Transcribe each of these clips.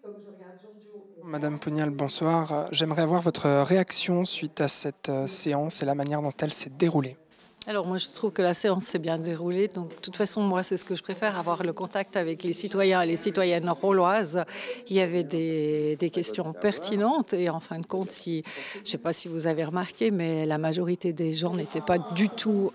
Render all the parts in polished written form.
Madame Pugnal, bonsoir. J'aimerais avoir votre réaction suite à cette séance et la manière dont elle s'est déroulée. Alors moi je trouve que la séance s'est bien déroulée, donc de toute façon moi c'est ce que je préfère, avoir le contact avec les citoyens et les citoyennes rolloises. Il y avait des questions pertinentes et en fin de compte, je ne sais pas si vous avez remarqué, mais la majorité des gens n'étaient pas du tout,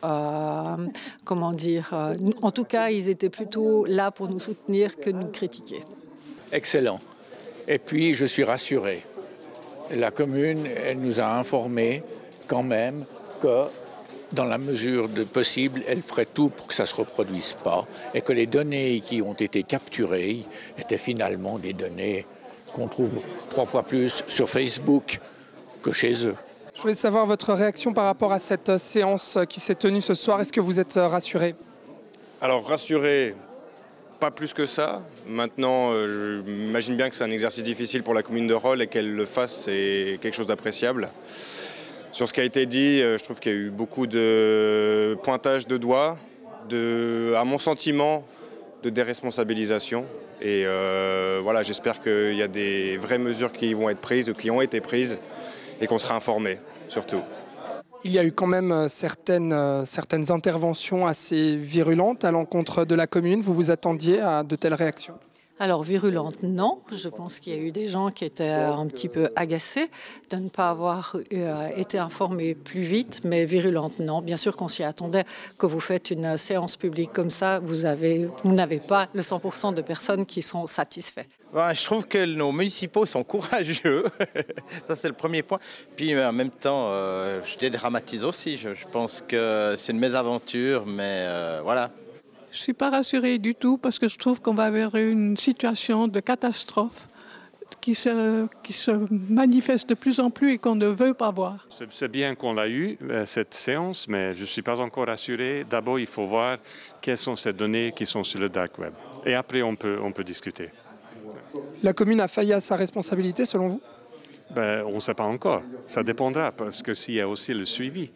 en tout cas ils étaient plutôt là pour nous soutenir que nous critiquer. Excellent. Et puis je suis rassuré. La commune, elle nous a informés quand même que dans la mesure de possible, elle ferait tout pour que ça ne se reproduise pas et que les données qui ont été capturées étaient finalement des données qu'on trouve 3 fois plus sur Facebook que chez eux. Je voulais savoir votre réaction par rapport à cette séance qui s'est tenue ce soir. Est-ce que vous êtes rassuré? Alors rassuré, pas plus que ça. Maintenant, j'imagine bien que c'est un exercice difficile pour la commune de Rolle et qu'elle le fasse, c'est quelque chose d'appréciable. Sur ce qui a été dit, je trouve qu'il y a eu beaucoup de pointage de doigts, à mon sentiment, de déresponsabilisation. Et voilà, j'espère qu'il y a des vraies mesures qui vont être prises ou qui ont été prises et qu'on sera informé, surtout. Il y a eu quand même certaines interventions assez virulentes à l'encontre de la commune. Vous vous attendiez à de telles réactions? Alors virulente, non. Je pense qu'il y a eu des gens qui étaient un petit peu agacés de ne pas avoir été informés plus vite, mais virulente, non. Bien sûr qu'on s'y attendait. Que vous faites une séance publique comme ça, vous n'avez pas le 100% de personnes qui sont satisfaits. Ben, je trouve que nos municipaux sont courageux. Ça, c'est le premier point. Puis en même temps, je dédramatise aussi. Je pense que c'est une mésaventure, mais voilà. Je ne suis pas rassurée du tout parce que je trouve qu'on va vers une situation de catastrophe qui se manifeste de plus en plus et qu'on ne veut pas voir. C'est bien qu'on l'a eu, cette séance, mais je ne suis pas encore rassuré. D'abord, il faut voir quelles sont ces données qui sont sur le dark web. Et après, on peut discuter. La commune a failli à sa responsabilité, selon vous? On ne sait pas encore. Ça dépendra, parce que s'il y a aussi le suivi.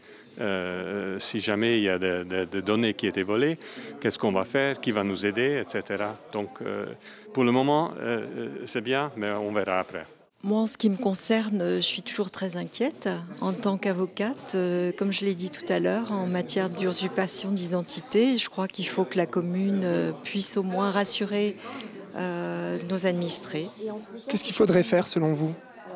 Si jamais il y a des données qui étaient volées, qu'est-ce qu'on va faire, qui va nous aider, etc. Donc, pour le moment, c'est bien, mais on verra après. Moi, en ce qui me concerne, je suis toujours très inquiète en tant qu'avocate. Comme je l'ai dit tout à l'heure, en matière d'usurpation d'identité, je crois qu'il faut que la commune puisse au moins rassurer nos administrés. Qu'est-ce qu'il faudrait faire, selon vous?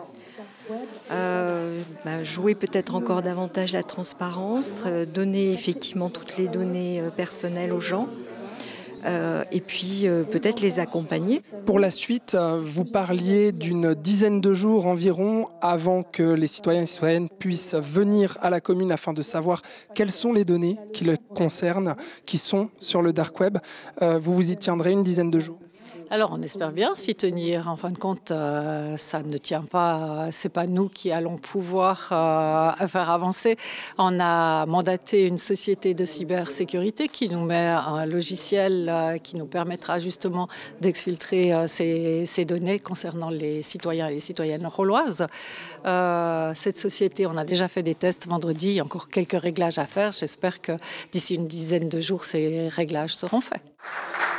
Jouer peut-être encore davantage la transparence, donner effectivement toutes les données personnelles aux gens et puis peut-être les accompagner. Pour la suite, vous parliez d'une dizaine de jours environ avant que les citoyens et citoyennes puissent venir à la commune afin de savoir quelles sont les données qui les concernent, qui sont sur le dark web. Vous vous y tiendrez une dizaine de jours? Alors on espère bien s'y tenir. En fin de compte, ça ne tient pas. C'est pas nous qui allons pouvoir faire avancer. On a mandaté une société de cybersécurité qui nous met un logiciel qui nous permettra justement d'exfiltrer ces données concernant les citoyens et les citoyennes rolloises. Cette société, on a déjà fait des tests vendredi. Il y a encore quelques réglages à faire. J'espère que d'ici une dizaine de jours, ces réglages seront faits.